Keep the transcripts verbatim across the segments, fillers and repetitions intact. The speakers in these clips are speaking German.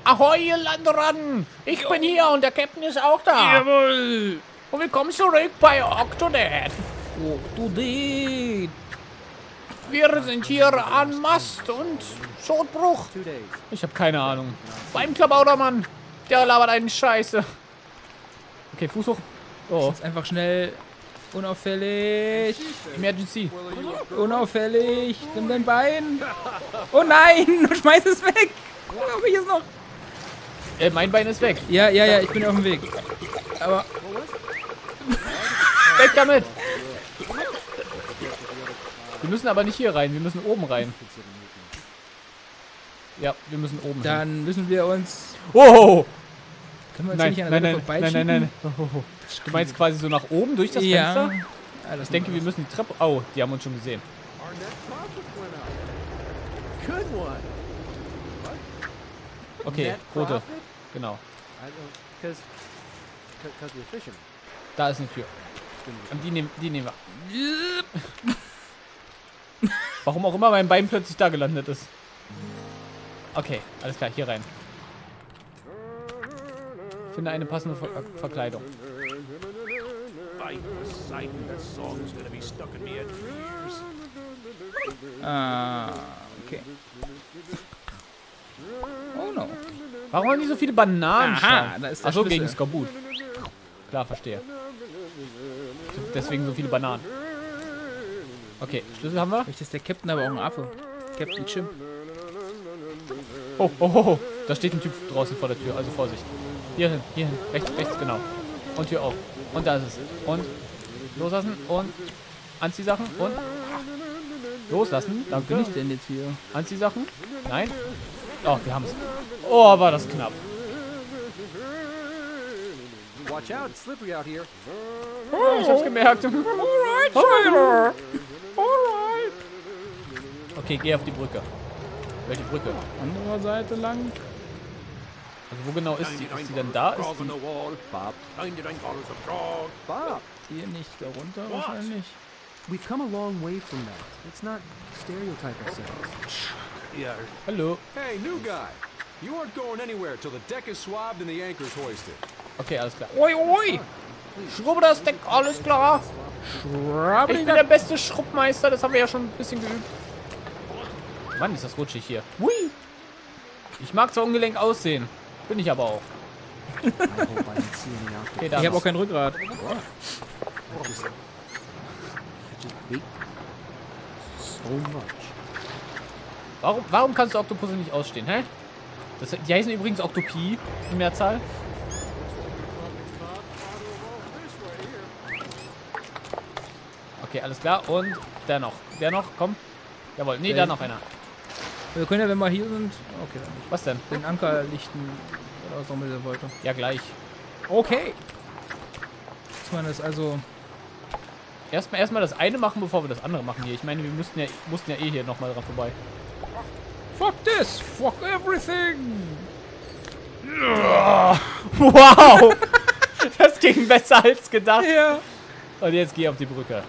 Ahoi, Landratten! Ich bin hier und der Captain ist auch da. Jawohl! Und willkommen zurück bei Octodad. Octodad! Wir sind hier an Mast und Schotbruch. Ich habe keine Ahnung. Beim Klabautermann. Der labert einen Scheiße. Okay, Fuß hoch. Oh. Jetzt einfach schnell. Unauffällig. Emergency. Unauffällig. Nimm dein Bein. Oh nein, schmeiß es weg. Hab ich es noch? Äh, mein Bein ist weg. Ja, ja, ja, ich bin auf dem Weg. Aber. Weg damit! Wir müssen aber nicht hier rein, wir müssen oben rein. Ja, wir müssen oben Dann hin. müssen wir uns. Oh! Können wir uns Nein, hier nicht an nein, der nein, Seite nein, nein, nein, nein. Oh, oh. Du meinst quasi so nach oben durch das Ja. Fenster? Alles Ich denke, wir müssen die Treppe... Oh, die haben uns schon gesehen. Okay, rote. Genau. Da ist eine Tür. Und die nehmen, die nehmen wir. Warum auch immer mein Bein plötzlich da gelandet ist. Okay, alles klar, hier rein. Finde eine passende Ver Verkleidung. Ah, okay. Oh no. Warum haben die so viele Bananen? Aha, da ist der Achso, Schlüssel. gegen Skorbut. Klar, verstehe. Deswegen so viele Bananen. Okay, Schlüssel haben wir. Vielleicht ist der Captain aber auch ein Affe. Captain Chimp. Oh, oh, oh, oh. Da steht ein Typ draußen vor der Tür, also Vorsicht. Hier hin, hier hin. Rechts, rechts, genau. Und Tür auf. Und da ist es. Und loslassen und Anziehsachen und loslassen. Wo Danke. bin ich denn jetzt hier? Anziehsachen? Nein. Oh, wir haben es. Oh, war das knapp. Watch out, it's slippery out here. Oh, ich hab's gemerkt. Alright, Sailor. Alright. Okay, geh auf die Brücke. Welche Brücke? Andere Seite lang. Also wo genau ist sie? Ist sie denn da? Ist die... Bob. Bob, Hier nicht, darunter wahrscheinlich. we've come a long way from that. Let's not stereotype ourselves. Yeah. Hallo. Hey, new guy. You aren't going anywhere till the deck is swabbed and the anchor's hoisted. Okay, alles klar. Oi, oi. Schrubbe das Deck, alles klar. Schrubbe Ich bin der beste Schrubbmeister, das haben wir ja schon ein bisschen geübt. Mann, ist das rutschig hier. Hui. Ich mag zwar ungelenk aussehen, bin ich aber auch. I hope I didn't see any out Okay, da Ich habe auch ist- kein Rückgrat. there. Just big. So much. Warum, warum kannst du Oktopusse nicht ausstehen, hä? Das, die heißen übrigens Oktopie in Mehrzahl. Okay, alles klar. Und der noch. Der noch, komm. Jawohl, nee, Okay. da noch einer. Wir können ja, wenn wir hier sind, okay, dann nicht. Was denn? Den Anker lichten oder was auch immer der wollte. Ja, gleich. Okay. Dass man das also. Erstmal erstmal das eine machen, bevor wir das andere machen hier. Ich meine, wir mussten ja, mussten ja eh hier nochmal dran vorbei. Fuck this! Fuck everything! Wow! Das ging besser als gedacht. Ja. Und jetzt geh auf die Brücke.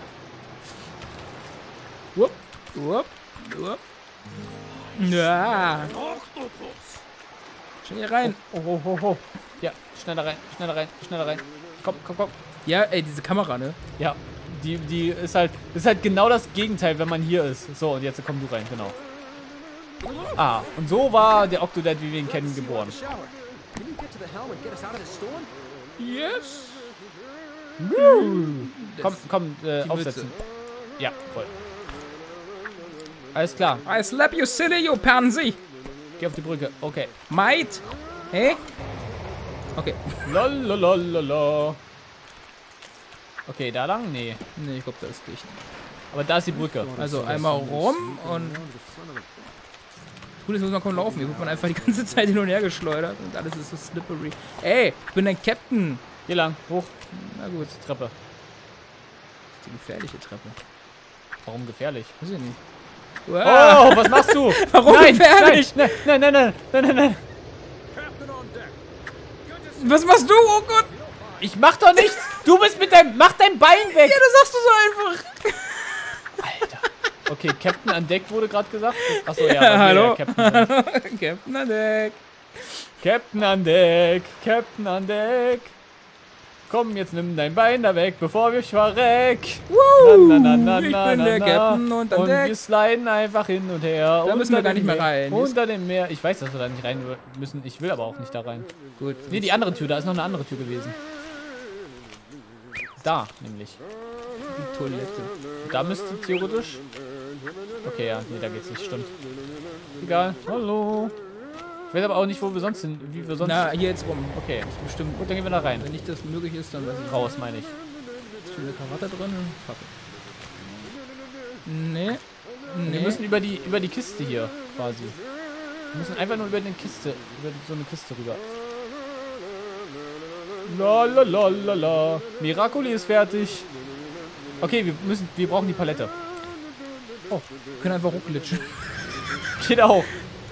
Wupp, wupp, wupp. Ja. Schnell hier rein. Oh, oh, oh, oh. Ja, schneller rein, schneller rein, schneller rein. Komm, komm, komm. Ja, ey, diese Kamera, ne? Ja, die, die ist halt, ist halt genau das Gegenteil, wenn man hier ist. So, und jetzt komm du rein, genau. Ah, und so war der Octodad, wie wir ihn kennen, geboren. Shower. Can you get to the helm and get us out of this storm? Yes. Komm, komm, äh, Die aufsetzen. Ja, voll. Alles klar, I slap you silly, you pansy. geh auf die Brücke. Okay. Mate. Hä? Okay. Lalalala. Okay, da lang? Nee. Nee, ich glaube, da ist dicht. Aber da ist die Brücke. Also einmal rum und... Gut, jetzt muss man kaum laufen. Hier wird man einfach die ganze Zeit hin und her geschleudert und alles ist so slippery. Ey, ich bin dein Captain. Hier lang, hoch, Na gut, Treppe. das ist die gefährliche Treppe. Warum gefährlich? Weiß ich nicht. Oh, was machst du? Warum nein, gefährlich? Nein, nein, nein, nein, nein, nein, nein. Captain on deck. Was machst du? Oh Gott! Ich mach doch nichts. Du bist mit deinem, mach dein Bein weg. Ja, das sagst du so einfach. Alter. Okay, Captain an Deck wurde gerade gesagt. Achso, ja, Ja, bei mir, hallo. ja, Captain. Captain an Deck. Captain an Deck, Captain an Deck. Komm, jetzt nimm dein Bein da weg, bevor wir verreck. Woo, Na, na, na, na, ich na, bin na, der na. Captain und an Und Deck. wir sliden einfach hin und her. Da müssen wir unter gar nicht dem mehr Meer, rein. Unter dem Meer. Ich weiß, dass wir da nicht rein müssen. Ich will aber auch nicht da rein. Gut. Nee, die andere Tür. Da ist noch eine andere Tür gewesen. Da, nämlich. Die Toilette. Da müsste theoretisch... Okay, ja. Nee, da geht's nicht. Stimmt. Egal. Hallo. Ich weiß aber auch nicht, wo wir sonst sind. Wie wir sonst... Na, hier jetzt rum. Okay. Bestimmt. Gut, dann gehen wir da rein. Wenn nicht das möglich ist, dann weiß ich Raus, meine ich. Ist schon eine Krawatte drin? Fuck it. Nee. Nee. Wir müssen über die, über die Kiste hier, quasi. Wir müssen einfach nur über eine Kiste, über so eine Kiste rüber. La la la la la. Miracoli ist fertig. Okay, wir müssen, wir brauchen die Palette. Oh, wir können einfach hochglitschen. Geht auch.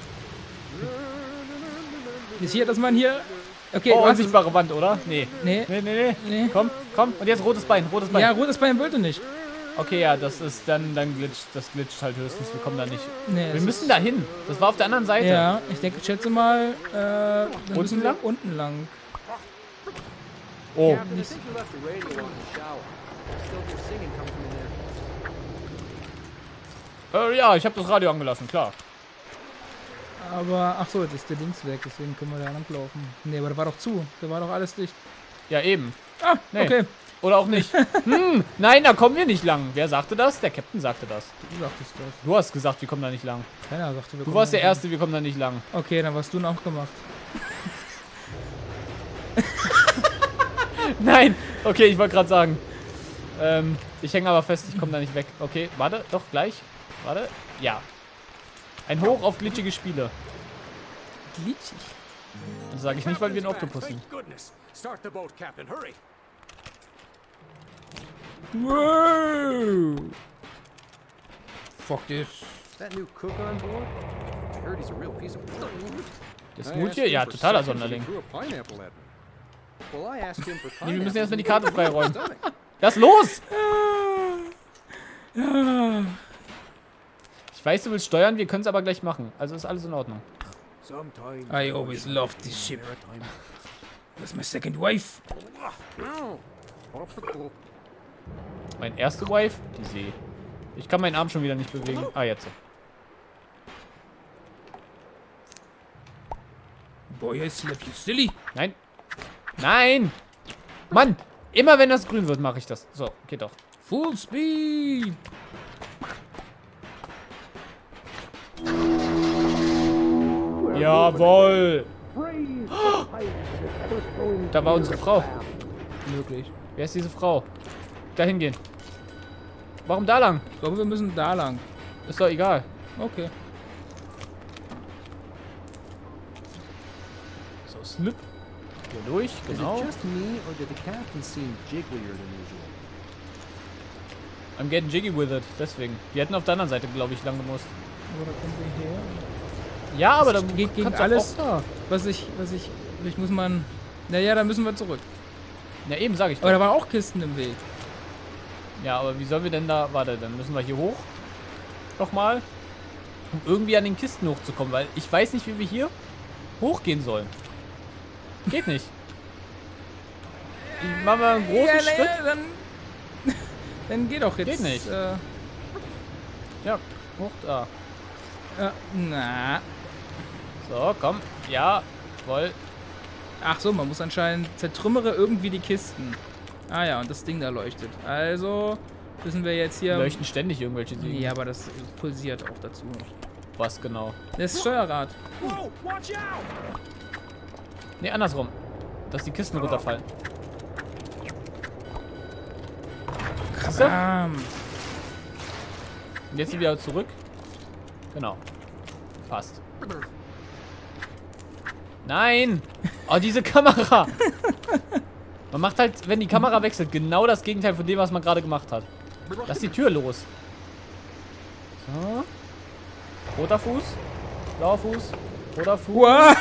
Ist hier, dass man hier... Okay, Oh, was- unsichtbare Wand, oder? Nee. Nee. Nee, nee, nee. Nee. Komm, komm. Und jetzt rotes Bein, rotes Bein. Ja, rotes Bein wollte nicht. Okay, ja, das ist dann, dann glitscht, das glitscht halt höchstens. Wir kommen da nicht. Nee, Wir es müssen ist- da hin. Das war auf der anderen Seite. Ja, ich denke, ich schätze mal, äh, wir Unten müssen lang? unten lang. Oh. Captain, I think you left the radio on the shower. Still hear singing coming from in there. Äh, ja, ich habe das Radio angelassen, klar. Aber, ach so, jetzt ist der Dings weg, deswegen können wir da langlaufen. Nee, aber da war doch zu. Da war doch alles dicht. Ja, eben. Ah, Nee. okay. Oder auch nicht. Hm, nein, da kommen wir nicht lang. Wer sagte das? Der Captain sagte das. Du sagtest das. Du hast gesagt, wir kommen da nicht lang. Keiner sagte, wir Du kommen warst da der Erste, wir kommen da nicht lang. hin. Okay, dann warst du noch gemacht. Nein! Okay, ich wollte gerade sagen. Ähm, ich hänge aber fest, ich komme da nicht weg. Okay, warte, doch, gleich. Warte. Ja. Ein Hoch auf glitschige Spiele. Glitschig. Das sage ich nicht, weil wir einen Oktopus sind. Thank goodness. Start the boat, Captain. Hurry. Wow. Fuck this. That new cook on board? I heard he's a real piece of work. Das I Mut asked hier? him Ja, for totaler seconds and he Sonderling. threw a pineapple at me. Well, I asked him for Nee, wir müssen erstmal die pineapples Karte and he freiräumen. stomach. Was ist los? Ja. Ich weiß, du willst steuern, wir können es aber gleich machen. Also ist alles in Ordnung. Sometimes I always loved this ship. That's my second wife. Mein erste Wife? Die See. Ich kann meinen Arm schon wieder nicht bewegen. Ah, jetzt. Boy, I slap you silly. Nein. Nein! Mann! Immer wenn das grün wird, mache ich das. So, geht doch. Full speed. Jawohl! Da war unsere Frau. Möglich. Wer ist diese Frau? Dahin gehen. Warum da lang? Ich glaube, wir müssen da lang. Ist doch egal. Okay. So, Slip. Hier durch, Is genau. it just me, or did the captain seem jigglier than usual? I'm getting jiggy with it. Deswegen. Wir hätten auf der anderen Seite, glaube ich, lang gemusst. Aber da kommen wir her. Ja, aber dann Geht gegen kannst du alles, auch da. was ich, was ich, ich muss man, naja, da müssen wir zurück. Ja, eben sage ich Aber doch. da waren auch Kisten im Weg. Ja, aber wie sollen wir denn da... Warte, dann müssen wir hier hoch. Nochmal. Um irgendwie an den Kisten hochzukommen, weil ich weiß nicht, wie wir hier hochgehen sollen. Geht nicht. Ich mache mal einen großen ja, Schritt. naja, dann, dann geh doch jetzt. Geht nicht. Äh, Ja, hoch da. äh, na. So, komm. Ja, voll. Ach so, man muss anscheinend zertrümmere irgendwie die Kisten. Ah ja, und das Ding da leuchtet. Also müssen wir jetzt hier... Leuchten ständig irgendwelche Dinge. Ja, aber das pulsiert auch dazu. Was genau? Das Steuerrad. Whoa, watch out! Ne, andersrum. Dass die Kisten runterfallen. Siehst du? Bam. Und jetzt wieder zurück. Genau. Passt. Nein! Oh, diese Kamera! Man macht halt, wenn die Kamera wechselt, genau das Gegenteil von dem, was man gerade gemacht hat. Lass die Tür los. So. Roter Fuß. Blauer Fuß. Roter Fuß. Wow.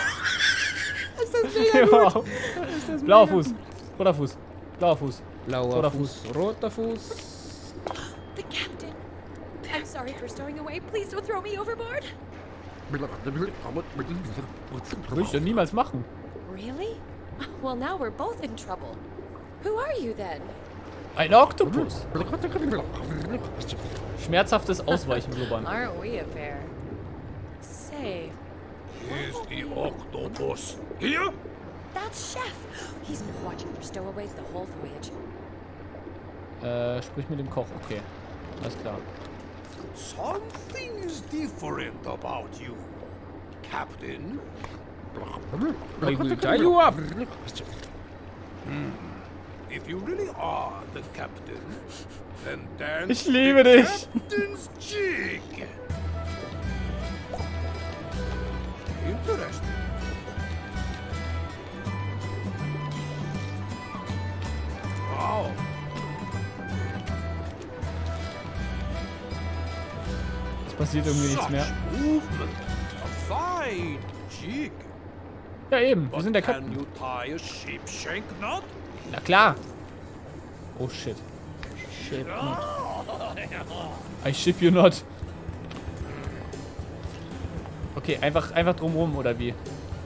Wow. Blauer Fuß. Roter Fuß. Blauer Fuß. Blauer Roter Fuß, roter Fuß. The captain. I'm sorry for stowing away. Please don't throw me overboard. Würde ich doch niemals machen. Really? Well, now we're both in trouble. Who are you then? Ein Oktopus. Schmerzhaftes Ausweichen, Blubbern. Aren't we a pair? Say, Is the octopus here? that's Chef. He's been watching for stowaways the whole voyage. Äh, sprich mit dem Koch. Okay. Alles klar. Something's different about you, Captain. I will tie you up. If you really are the captain, then dance Ich liebe dich. Captain's jig. Interesting. Wow. Es passiert irgendwie nichts mehr. Such movement. A fine jig. Ja, eben. Wir But sind der can Captain. you tie a sheepshank knot? Na klar. Oh shit. Shit. I ship you not. Okay, einfach, einfach drumrum, oder wie?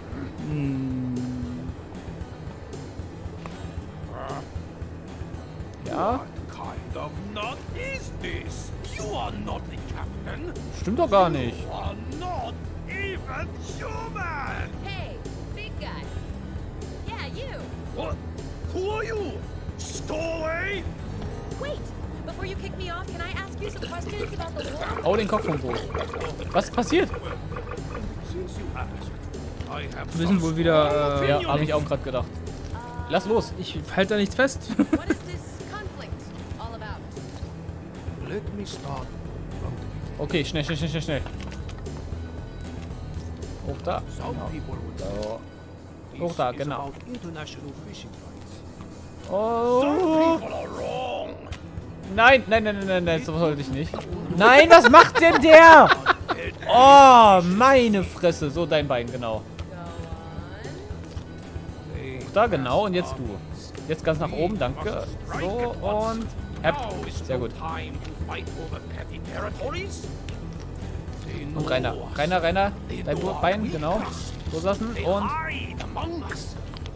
Ja? What kind of knot is this? You are not the captain. Stimmt doch gar nicht. You are not even human. Hey, big guy. Yeah, you. What? Who are you? Stowaway? Wait, before you kick me off, can I ask you some questions about the war? Oh, den Kopf vom Boot. Was ist passiert? Since you asked, I have Wir sind wohl wieder, äh, Ja, habe ich auch gerade gedacht. Lass los. ich halte da nichts fest. What is this conflict all about? Let me start from the Okay, schnell, schnell, schnell, schnell, schnell. Hoch da. Some people would say So. this Hoch da, is genau. about international fishing rights. Oh. Some people are wrong. Nein, nein, nein, nein, nein, nein, so wollte ich nicht. Nein, was macht denn der? Oh, meine Fresse. So, dein Bein, genau. Go on. Hoch da, genau. Und jetzt du. Jetzt ganz nach oben, danke. So, und... App. Now is Sehr no gut. time to fight over petty territories. They Und know Rainer. us. Rainer, Rainer. They Dein know our Bein, genau. weakness. Loslassen. They Und... hide among us.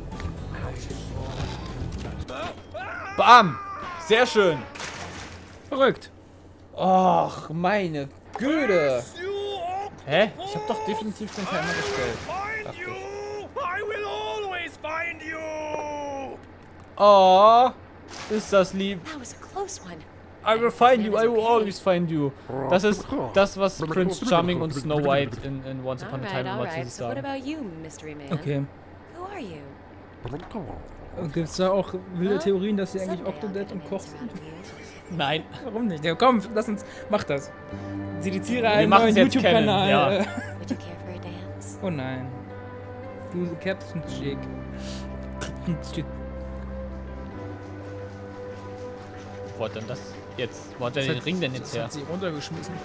Bam! Sehr schön. Verrückt. Och, meine Güte. You Hä? Ich hab doch definitiv den Timer gestellt. find Dachte you. ich. I will always find you. Oh, ist das lieb. That was a close one. I will find you, I will always find you. Das ist das, was Prince Charming und Snow White in, in Once Upon a Alright, Time in alright. Watsons So what sagen. about you, Mystery Man? Okay. Who are you? Gibt es da auch wilde Huh? Theorien, dass sie eigentlich Someday I'll Octodad get und an Koch answer sind? out of you. Nein. Warum nicht? Ja, komm, lass uns, mach das. Dediziere Wir einen machen's neuen jetzt kennen, YouTube-Kanal. ja. Would you care for a dance? Oh nein. Du Captain Jig. Captain Wo hat denn das jetzt? Wo hat der den Ring denn jetzt Das her? hat sie runtergeschmissen.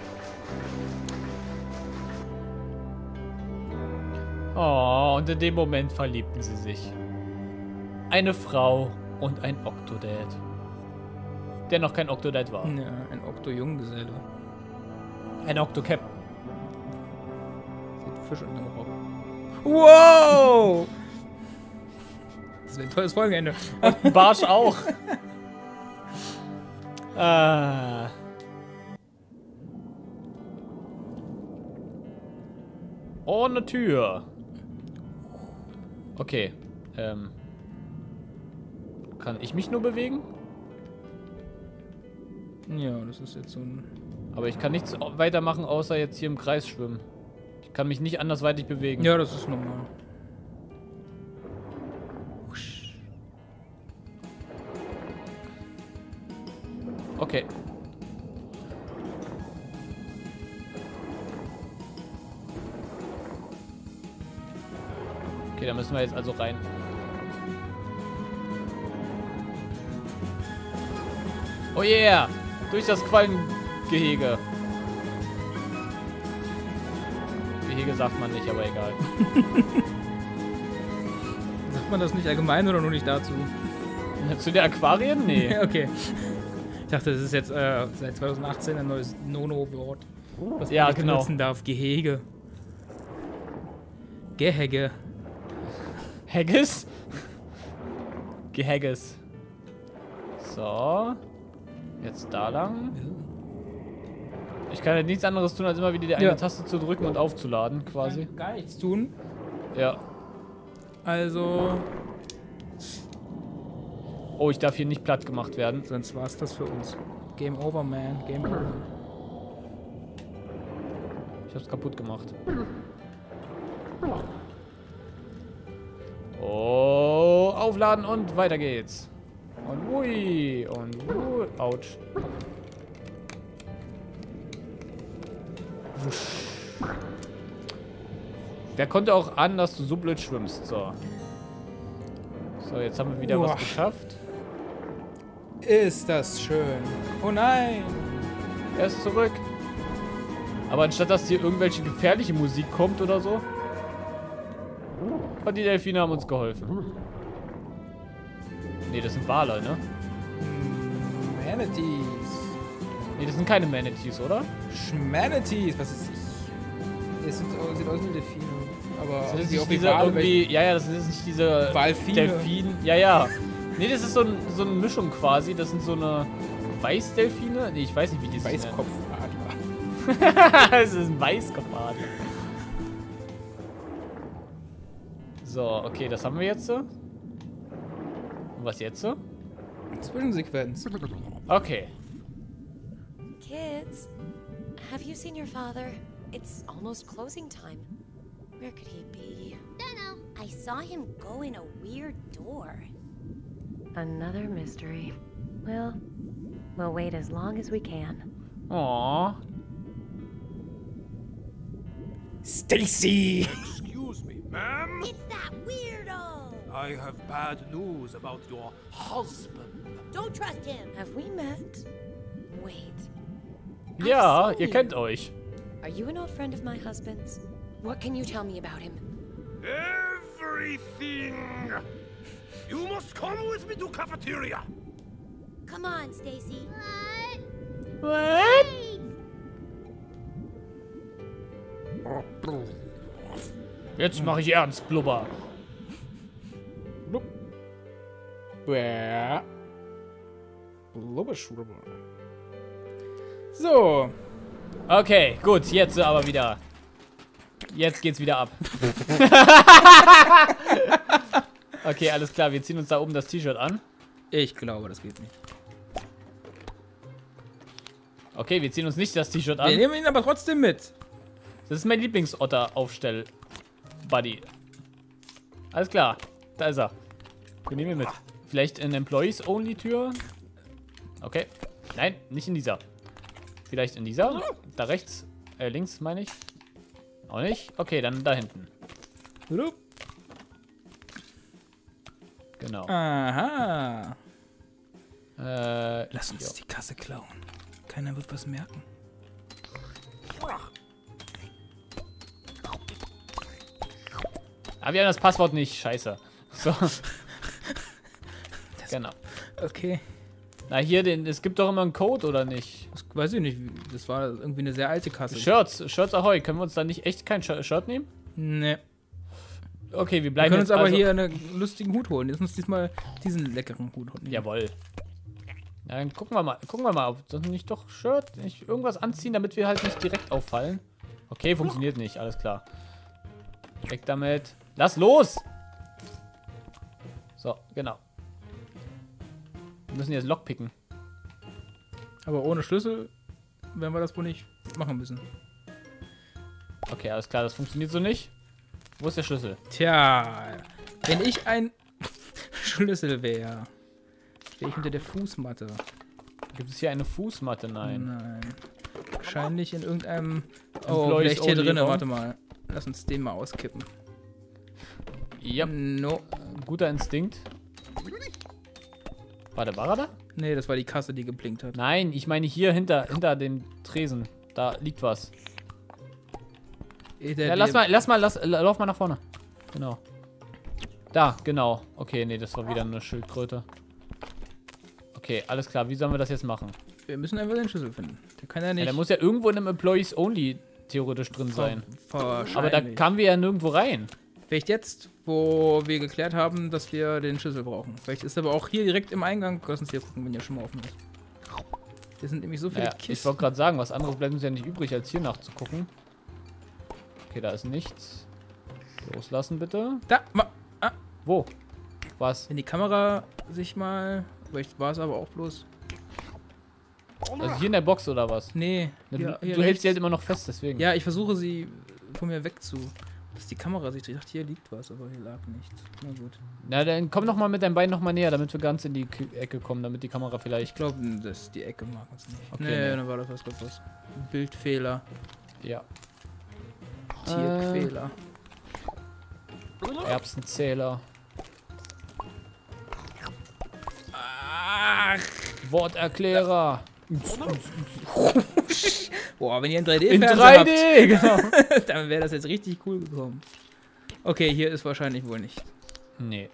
Oh, und in dem Moment verliebten sie sich. Eine Frau und ein Octodad. Der noch kein Octodad war. Ja, ein Octo-Junggeselle. Ein Octocap. Sieht Fisch unter dem Rock. Wow! Das wäre ein tolles Folgenende. Ein Barsch auch. ah. Oh, eine Tür. Okay. Ähm. Kann ich mich nur bewegen? Ja, das ist jetzt so ein... Aber ich kann nichts weitermachen, außer jetzt hier im Kreis schwimmen. Ich kann mich nicht andersweitig bewegen. Ja, das ist normal. Okay. Okay, da müssen wir jetzt also rein. Oh yeah! Durch das Quallengehege. Gehege sagt man nicht, aber egal. Sagt man das nicht allgemein oder nur nicht dazu? Zu der Aquarien? Nee. Okay. Ich dachte, das ist jetzt äh, seit zweitausendachtzehn ein neues Nono-Wort. Was Ja, man nicht genau. benutzen darf. Gehege. Gehegge. Haggis? Gehaggis. So. Jetzt da lang. Ich kann ja nichts anderes tun, als immer wieder die eine Ja. Taste zu drücken und aufzuladen, quasi. Gar nichts tun. Ja. Also, Oh, ich darf hier nicht platt gemacht werden. sonst war's das für uns. Game over, man. Game over. Ich hab's kaputt gemacht. Oh, aufladen und weiter geht's. Und ui, und ui. Autsch. Wusch. Wer konnte auch ahnen, dass du so blöd schwimmst? So. So, jetzt haben wir wieder Boah. was geschafft. Ist das schön. Oh nein. Er ist zurück. Aber anstatt dass hier irgendwelche gefährliche Musik kommt oder so. Und die Delfine haben uns geholfen. Nee, das sind Wale, ne? Manatees. Nee, das sind keine Manatees, oder? Schmanatees. Was ist ich? Das sind, sieht aus wie Delfine. Aber Das ist sie nicht auch wie diese Wale, irgendwie, ja, ja, das ist nicht diese Walfine. Delfin. Ja, ja. Nee, das ist so, ein, so eine Mischung quasi. Das sind so eine Weißdelfine. Nee, ich weiß nicht, wie die sich nennen. Weißkopfadler. Das ist ein Weißkopfadler. So, okay, das haben wir jetzt so. Und was jetzt so? Zwischensequenz. Okay. Kids, have you seen your father? It's almost closing time. Where could he be? Dunno. I saw him go in a weird door. Another mystery. Well, we'll wait as long as we can. Aww. Stacy! Excuse me, ma'am. It's that weirdo. I have bad news about your husband. Don't trust him. Have we met? Wait. Ja, I've ihr seen kennt you. euch. Are you an old friend of my husband's? What can you tell me about him? Everything. You must come with me to cafeteria. Come on, Stacy. What? What? Jetzt mache ich ernst, Blubber. Bäh. Blubberschrubber. So. Okay, gut, jetzt aber wieder. Jetzt geht's wieder ab. Okay, alles klar, wir ziehen uns da oben das T-Shirt an. Ich glaube, das geht nicht. Okay, wir ziehen uns nicht das T-Shirt Wir an. nehmen ihn aber trotzdem mit. Das ist mein Lieblingsotter-Aufstell-Buddy. Alles klar, da ist er. Wir nehmen ihn mit. Vielleicht in Employees-Only-Tür? Okay. Nein, nicht in dieser. Vielleicht in dieser? Da rechts, äh, links meine ich. Auch nicht? Okay, dann da hinten. Genau. Aha. Äh, Lass uns die Kasse klauen. Keiner wird was merken. Ah, wir haben das Passwort nicht. Scheiße. So. Genau. Okay. Na, hier, den, es gibt doch immer einen Code, oder nicht? Das weiß ich nicht. Das war irgendwie eine sehr alte Kasse. Shirts, Shirts Ahoy. Können wir uns da nicht echt kein Sh- Shirt nehmen? Nee. Okay, wir Wir bleiben können uns jetzt aber also hier einen lustigen Hut holen. Jetzt muss diesmal diesen leckeren Hut holen. Jawohl. Na, dann gucken wir mal, gucken wir mal, ob das nicht doch Shirt, nicht irgendwas anziehen, damit wir halt nicht direkt auffallen. Okay, funktioniert nicht, alles klar. Weg damit. Lass los! So, genau. Wir müssen jetzt Lockpicken. Aber ohne Schlüssel werden wir das wohl nicht machen müssen. Okay, alles klar, das funktioniert so nicht. Wo ist der Schlüssel? Tja, wenn ich ein Schlüssel wäre, wäre ich hinter der Fußmatte. Gibt es hier eine Fußmatte? Nein. Nein. Wahrscheinlich in irgendeinem... Oh, Employees vielleicht hier only drin. Raum. Warte mal. Lass uns den mal auskippen. Ja, No. guter Instinkt. Warte, war er da? Nee, das war die Kasse, die geblinkt hat. Nein, ich meine hier hinter, hinter dem Tresen. Da liegt was. Eh, der- Ja, lass der- mal, lass mal, lass, la- lauf mal nach vorne. Genau. Da, genau. Okay, nee, das war wieder eine Schildkröte. Okay, alles klar. Wie sollen wir das jetzt machen? Wir müssen einfach den Schlüssel finden. Der kann ja nicht... Ja, der muss ja irgendwo in einem Employees Only theoretisch drin sein. Wahrscheinlich. Aber da kamen wir ja nirgendwo rein. Vielleicht jetzt, wo wir geklärt haben, dass wir den Schlüssel brauchen. Vielleicht ist aber auch hier direkt im Eingang. Lass uns hier gucken, wenn ihr schon mal offen ist. Hier sind nämlich so viele Ja, Kisten. ich wollte gerade sagen, was anderes bleibt uns ja nicht übrig, als hier nachzugucken. Okay, da ist nichts. Loslassen bitte. Da, ma, ah, Wo? Was? wenn die Kamera sich mal... Vielleicht war es aber auch bloß... Also hier in der Box oder was? Nee. Du, hier- du hier hältst rechts. sie halt immer noch fest, deswegen. Ja, ich versuche sie von mir weg zu... Dass die Kamera sich dreht. Ich dachte, hier liegt was, aber hier lag nichts. Na gut. Na, dann komm noch mal mit deinem Bein noch mal näher, damit wir ganz in die K Ecke kommen, damit die Kamera vielleicht... Ich glaube, dass die Ecke mag uns nicht. Okay, nee, nee. dann war das was, glaub was. Bildfehler. Ja. Tierquäler. Erbsenzähler. Ach. Worterklärer. Boah, wenn ihr in drei In D-Fernseher drei D, genau. habt, dann wäre das jetzt richtig cool gekommen. Okay, hier ist wahrscheinlich wohl nicht. Nee.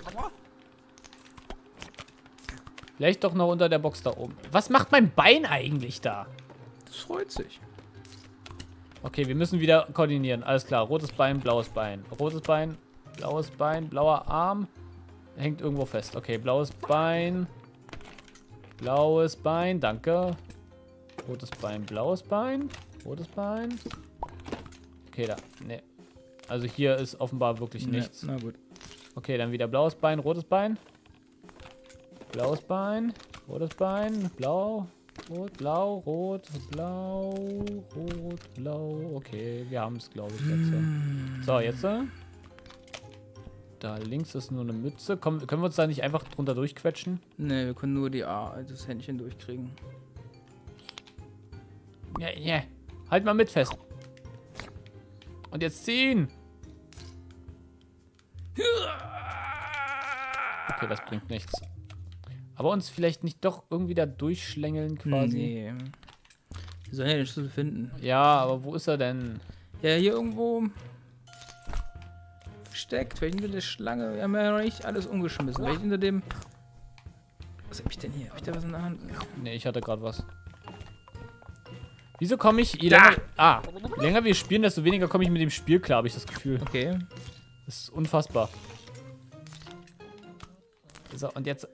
Vielleicht doch noch unter der Box da oben. Was macht mein Bein eigentlich da? Das freut sich. Okay, wir müssen wieder koordinieren. Alles klar. Rotes Bein, blaues Bein. Rotes Bein, blaues Bein, blauer Arm. Hängt irgendwo fest. Okay, blaues Bein. Blaues Bein, danke. Rotes Bein, blaues Bein. Rotes Bein. Okay, da. Nee. Also hier ist offenbar wirklich nichts. Ja, na gut. Okay, dann wieder blaues Bein, rotes Bein. Blaues Bein, rotes Bein, blau, rot, blau, rot, blau, rot, blau. Okay, wir haben es, glaube ich, jetzt. So, jetzt. Da links ist nur eine Mütze. Komm, können wir uns da nicht einfach drunter durchquetschen? Ne, wir können nur die A, das Händchen durchkriegen. Ja, ja. Halt mal mit fest. Und jetzt ziehen. Okay, das bringt nichts. Aber uns vielleicht nicht doch irgendwie da durchschlängeln quasi. Nee. Wir sollen ja den Schlüssel finden. Ja, aber wo ist er denn? Ja, hier irgendwo versteckt. Vielleicht hinter der Schlange. Wir haben ja noch nicht alles umgeschmissen. Vielleicht hinter dem... Was hab ich denn hier? Hab ich da was in der Hand? Ne, ich hatte gerade was. Wieso komme ich... Je länger, ah, je länger wir spielen, desto weniger komme ich mit dem Spiel klar, habe ich das Gefühl. Okay. Das ist unfassbar. So, und jetzt...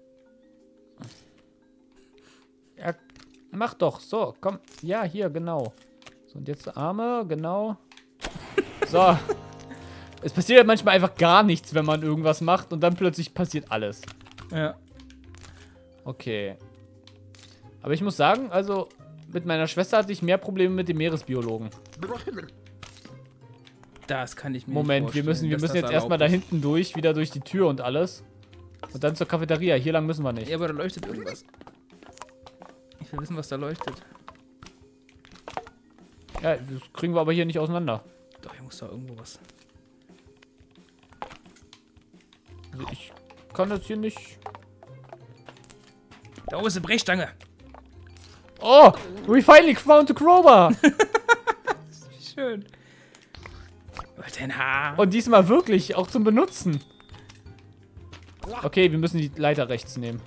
Ja, mach doch. So, komm. Ja, hier, genau. So, und jetzt Arme, genau. So. Es passiert ja manchmal einfach gar nichts, wenn man irgendwas macht und dann plötzlich passiert alles. Ja. Okay. Aber ich muss sagen, also mit meiner Schwester hatte ich mehr Probleme mit dem Meeresbiologen. Das kann ich mir Moment, nicht wir vorstellen, müssen, wir dass müssen das jetzt erstmal da erlaubt hinten durch, wieder durch die Tür und alles. Und dann zur Cafeteria. Hier lang müssen wir ist. nicht. Ja, aber da leuchtet irgendwas. Ich will wissen, was da leuchtet. Ja, das kriegen wir aber hier nicht auseinander. Doch, hier muss da irgendwo was. Also ich kann das hier nicht... Da oben ist eine Brechstange. Oh, we finally found the crowbar. Schön. Dein Haar. Und diesmal wirklich, auch zum Benutzen. Okay, wir müssen die Leiter rechts nehmen.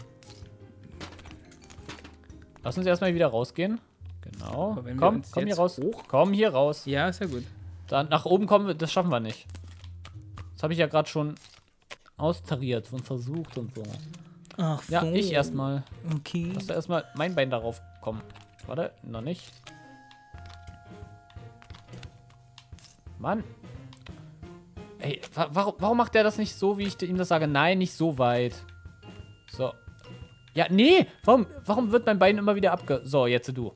Lass uns erstmal wieder rausgehen. Genau. Aber wenn wir Komm, uns komm hier jetzt raus. Komm hier raus. Ja, ist ja gut. Dann nach oben kommen wir, das schaffen wir nicht. Das habe ich ja gerade schon austariert und versucht und so. Ach so. Ja, ich erstmal. Okay. Lass da erstmal mein Bein darauf kommen. Warte, noch nicht. Mann. Ey, wa warum, warum macht der das nicht so, wie ich ihm das sage? Nein, nicht so weit. So. Ja, nee. Warum, warum wird mein Bein immer wieder abge... So, jetzt du.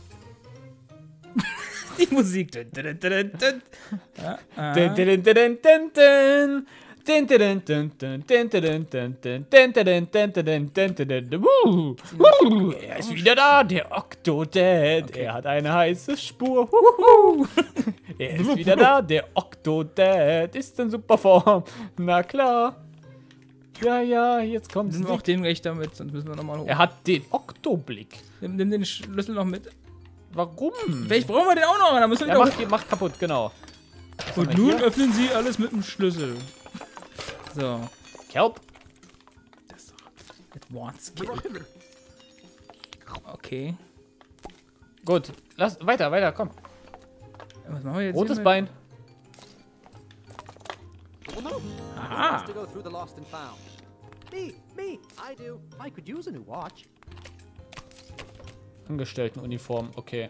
Die Musik. Dun, dun, dun, dun. Ja, ah. Dun, dun, dun, dun, dun, dun. Dun, dun, dun, dun, dun, dun, dun, dun, dun, dun, dun, dun, dun, dun, dun. Wuhu. Wuhu. Er ist wieder da, der Octodad. Er hat eine heiße Spur. Wuhu. Er ist wieder da, der Octodad ist in super Form. Na klar. Ja, ja, jetzt kommt Sind wir auch den gleich damit, sonst müssen wir nochmal hoch. Er hat den Oktoblick. Nimm, nimm den Schlüssel noch mit. Warum? Vielleicht brauchen wir den auch noch, dann müssen wir Er wieder macht, macht kaputt, genau. hoch. Und nun öffnen Sie alles mit dem Schlüssel. So. Kelp. Das Advanced Skill. Okay. Gut, lass weiter, weiter, komm. Was machen wir jetzt Rotes hier mit? Bein. Well, no. Aha. Who wants to go through the lost and found? Me, me, I do. I could use a new watch. Angestelltenuniform, okay.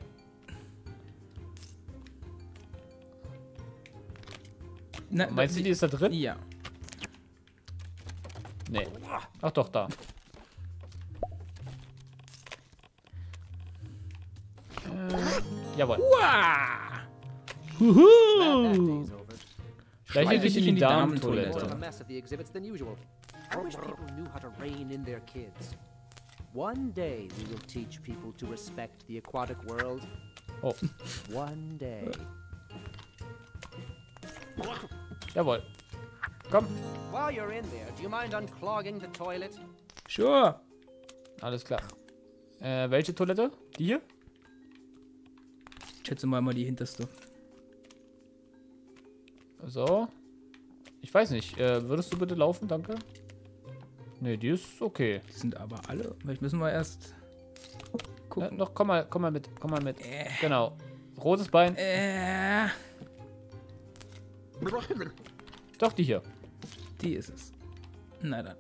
Na, Meinst du, die ist da drin? Ja. Nee. Ach doch, da. Äh, jawohl. Huhu. Gleich Schleiche dich in die More of a Damentoilette. mess at the exhibits than usual. I wish people knew how to rein in their kids. One day we will teach people to respect the aquatic world. Oh, One day. jawohl. Komm. While you're in there, do you mind unclogging the toilet? Sure. Alles klar. Äh, welche Toilette? Die hier? Ich schätze mal mal die hinterste. So. Ich weiß nicht. Äh, würdest du bitte laufen? Danke. Nee, die ist okay. Die sind aber alle. Vielleicht müssen wir erst Ja, gucken. noch, komm mal, komm mal mit. Komm mal mit. Äh. Genau. Rotes Bein. Äh, Doch, die hier. die ist es. Na dann.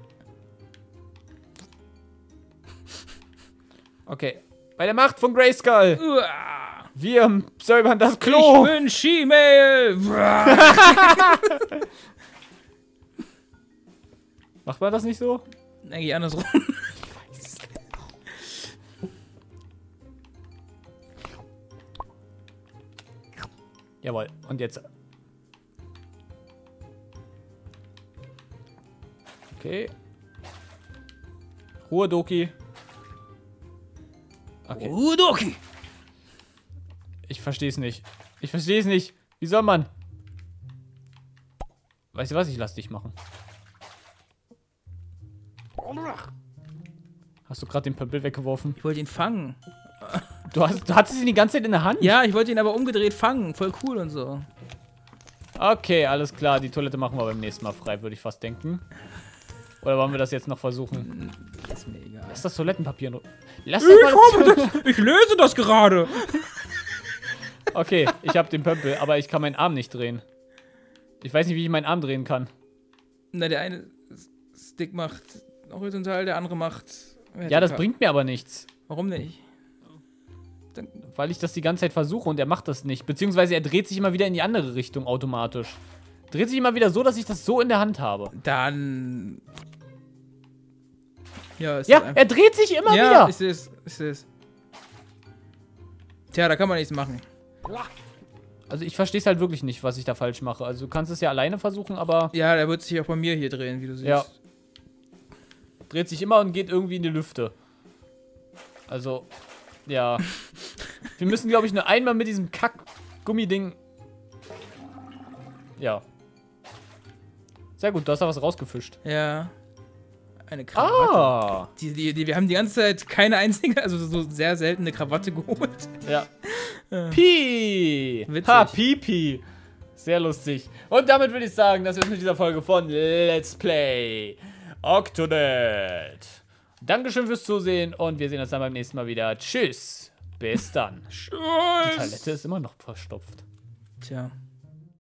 Okay. Bei der Macht von Grayskull. Uah. Wir säubern das Ich Klo. bin She-Mail. Macht man das nicht so? Eigentlich andersrum. Jawohl. Und jetzt. Okay. Ruhe, Doki. Okay. Udoki. Ich verstehe es nicht. Ich verstehe es nicht. Wie soll man? Weißt du was? Ich lass dich machen. Hast du gerade den Pömpel weggeworfen? Ich wollte ihn fangen. Du, hast, du hattest ihn die ganze Zeit in der Hand? Ja, ich wollte ihn aber umgedreht fangen. Voll cool und so. Okay, alles klar. Die Toilette machen wir beim nächsten Mal frei, würde ich fast denken. Oder wollen wir das jetzt noch versuchen? Ist mir egal. Lass das Toilettenpapier nur. Lass Ich, das mal habe das, ich löse das gerade. Okay, ich habe den Pömpel, aber ich kann meinen Arm nicht drehen. Ich weiß nicht, wie ich meinen Arm drehen kann. Na, der eine Stick macht horizontal, der andere macht vertikal. Ja, das bringt mir aber nichts. Warum nicht? Dann, Weil ich das die ganze Zeit versuche und er macht das nicht. Beziehungsweise er dreht sich immer wieder in die andere Richtung automatisch. Dreht sich immer wieder so, dass ich das so in der Hand habe. dann ja, ist Ja, das einfach- er dreht sich immer ja, wieder. ich sehe es, ich sehe es. Tja, da kann man nichts machen. Also ich verstehe es halt wirklich nicht, was ich da falsch mache. Also du kannst es ja alleine versuchen, aber Ja, der wird sich auch bei mir hier drehen, wie du siehst. ja. Dreht sich immer und geht irgendwie in die Lüfte. Also, ja. Wir müssen, glaube ich, nur einmal mit diesem Kack-Gummiding. Ja. Sehr gut, du hast da was rausgefischt. Ja. Eine Krawatte. Ah! Die, die, die, wir haben die ganze Zeit keine einzige, also so sehr seltene Krawatte geholt. Ja. Pi! Witzig. Ha, Pipi! Sehr lustig. Und damit würde ich sagen, das ist mit dieser Folge von Let's Play Octodad. Dankeschön fürs Zusehen und wir sehen uns dann beim nächsten Mal wieder. Tschüss. Bis dann. Die Tschüss. Toilette ist immer noch verstopft. Tja.